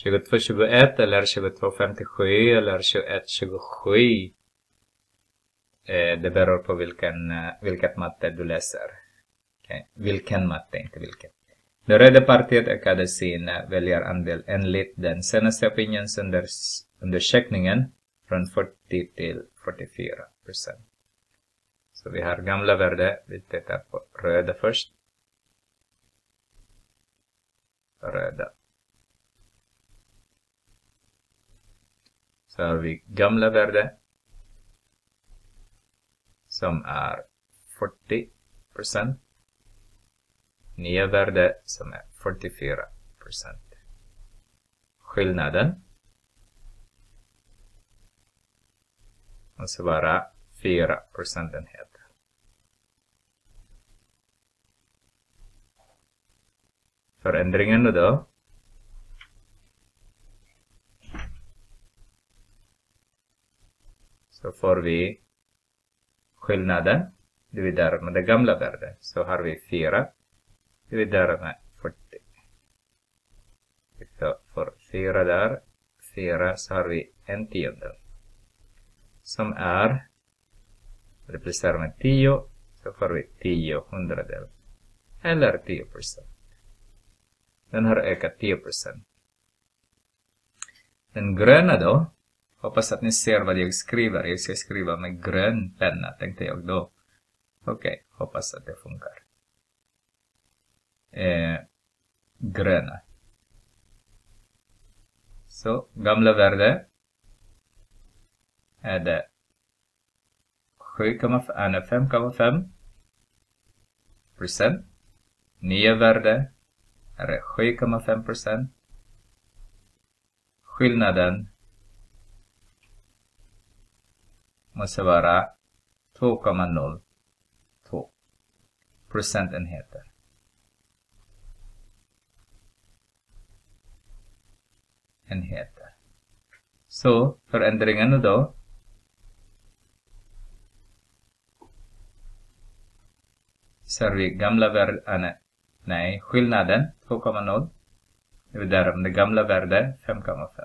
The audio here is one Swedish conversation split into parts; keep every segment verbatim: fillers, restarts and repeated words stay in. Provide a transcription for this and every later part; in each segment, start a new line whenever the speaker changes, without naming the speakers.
tjugotvå tjugoett eller tjugotvå femtiosju eller tjugoett tjugosju. Eh, det beror på vilken, uh, vilket matte du läser. Okay. Vilken matte, inte vilken. Det röda partiet ökade sin uh, väljarandel enligt den senaste opinionsundersökningen från fyrtio till fyrtiofyra procent. Så vi har gamla värde. Vi tittar på röda först. Röda. Så har vi gamla värde som är fyrtio procent. Nya värde som är fyrtiofyra procent. Skillnaden måste vara fyra procentenheter. Förändringen då så får vi skillnaden dividerar med det gamla värdet. Så har vi fyra dividerar med fyrtio. Så för fyra där, fyra så har vi en tiondel. Som är, replicerar med tio, så får vi tio hundradel. Eller tio procent. Den har ökat tio procent. Den gröna då, hoppas att ni ser vad jag skriver. Jag ska skriva med grön penna, tänkte jag då. Okej, okay, hoppas att det funkar. Eh, gröna. Så, gamla värde är det fem komma fem procent. Nya värde är det sju komma fem procent. Skillnaden måste vara två komma noll två procentenheter. Enheter. Så förändringen då så har vi gamla värden, nej, skillnaden två komma noll dividerar med det gamla värde fem komma fem.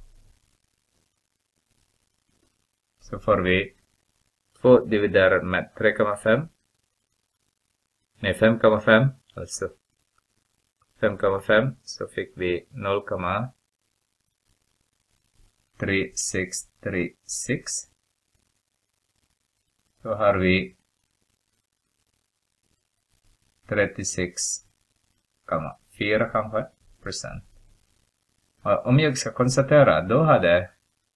Så får vi två dividerar med tre komma fem. Nej, fem komma fem. Alltså fem komma fem så fick vi noll komma tre sex tre sex. Så har vi trettiosex komma fyra kanske procent. Och om jag ska konstatera, då hade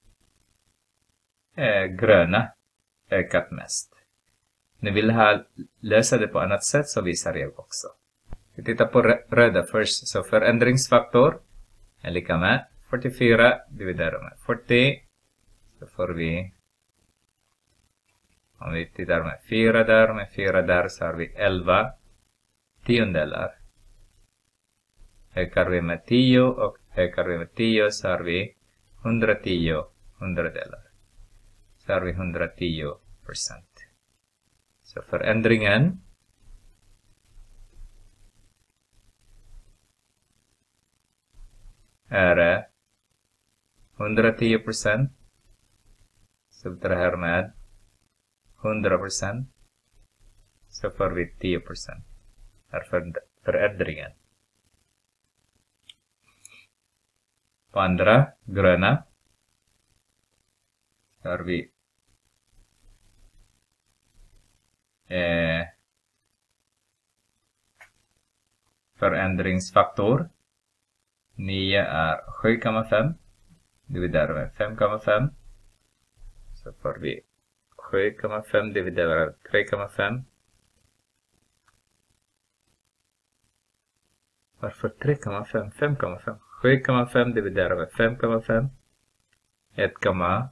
eh, gröna ökat mest. Ni vill ha lösa det på annat sätt så visar jag också. Vi tittar på röda först. Så förändringsfaktor är lika med fyrtiofyra dividerat med fyrtio. Så får vi, om vi tittar med fyra där, med fyra där så har vi elva tiondelar. Ökar vi med tio och ökar vi med tio så har vi hundratio hundradelar. Så har vi hundratio procent. Så förändringen är hundratio procent. Subtraherar med hundra procent. Så får vi tio procent. Är för förändringen. På andra, gröna, så har vi eh, förändringsfaktor. nio är sju komma fem. Dividerar med fem komma fem. Så får vi sju komma fem dividerar med tre komma fem. Varför tre komma fem? fem komma fem. sju komma fem dividerar med fem komma fem. ett komma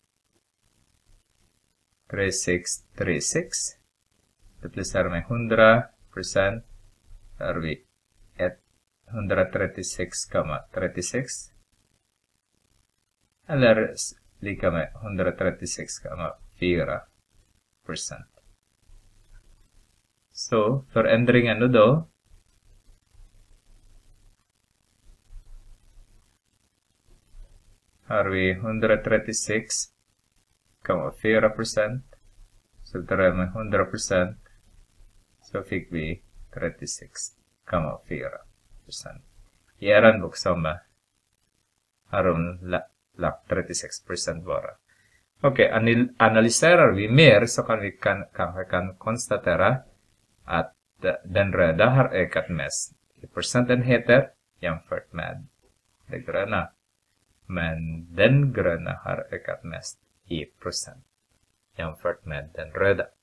tre sex tre sex. Duplicerar med hundra procent. Då har vi etthundratrettiosex komma trettiosex. Eller lika med etthundratrettiosex komma fyra procent. Så förändringen då har vi hundratrettiosex komma fyra procent. Så tar jag med hundra procent. Så fick vi trettiosex komma fyra procent. I er boksumma har hon lagt trettiosex procent bara. Okej, okay, analyserar vi mer så kan vi kan, kanske kan konstatera att den röda har ökat mest i procentenheter jämfört med det gröna. Men den gröna har ökat mest i procent jämfört med den röda.